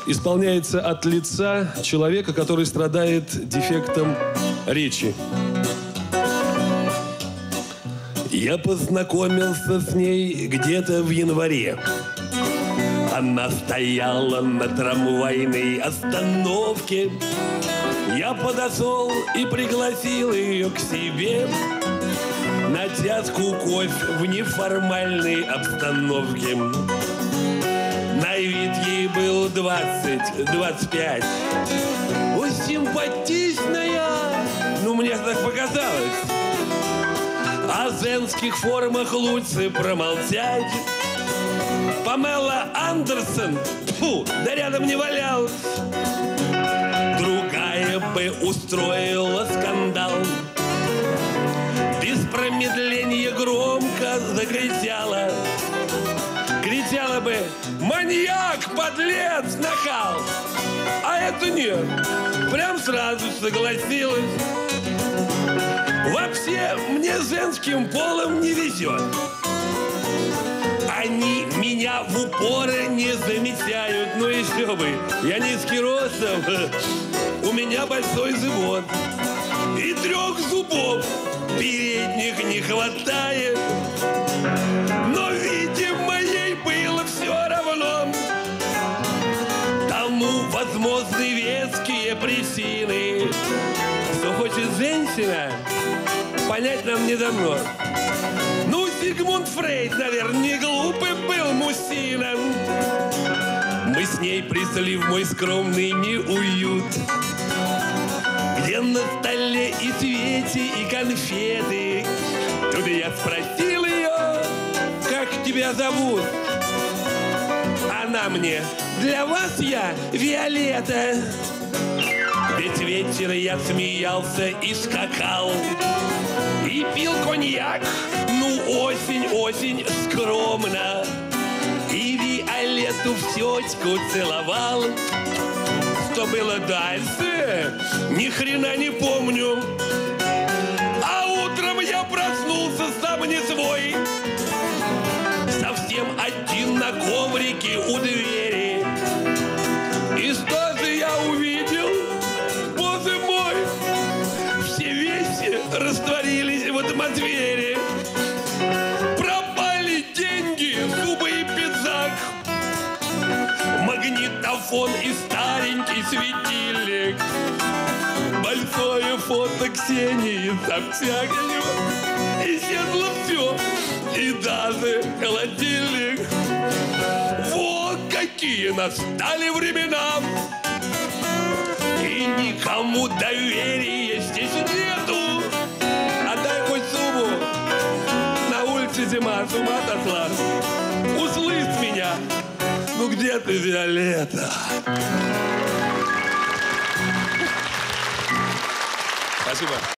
исполняется от лица человека, который страдает дефектом речи. Я познакомился с ней где-то в январе. Она стояла на трамвайной остановке. Я подошел и пригласил ее к себе на чашку кофе в неформальной обстановке. На вид ей было 20-25. Ой, симпатичная! Ну, мне так показалось. О женских формах лучше промолчать. Памела Андерсон, тьфу, да рядом не валялась. Другая бы устроила скандал. Без промедления громко закричала. Кричала бы: маньяк, подлец, нахал. А это нет, прям сразу согласилась. Вообще, мне женским полом не везет. Они меня в упоры не замечают. Ну еще бы, я низкий ростом, у меня большой живот. И 3 зубов передних не хватает. Но, видимо, ей было все равно. Тому возможны веские причины. Что хочет женщина, понять нам не дано. Ну, Зигмунд Фрейд, наверное, не глупый был мужчина. Мы с ней пришли в мой скромный неуют, где на столе и свечи, и конфеты. Тут я спросил ее: как тебя зовут? Она мне: для вас я Виолетта. Ведь вечер я смеялся и скакал, и пил коньяк, ну очень-очень скромно. И Виолетту в щечку целовал. Что было дальше, ни хрена не помню. А утром я проснулся сам не свой, совсем один на коврике у двери. И что же я увидел? Боже мой, все вещи растворились в атмосфере. Пропали деньги, зубы и пиджак, магнитофон и старенький светильник, большое фото Ксении Собчак. Исчезло все, и даже холодильник. Вот какие настали времена. И никому доверия здесь нету. Отдай хоть сумму, на улице зима, с ума сошла. Услышь меня, ну где ты, Виолетта? Спасибо.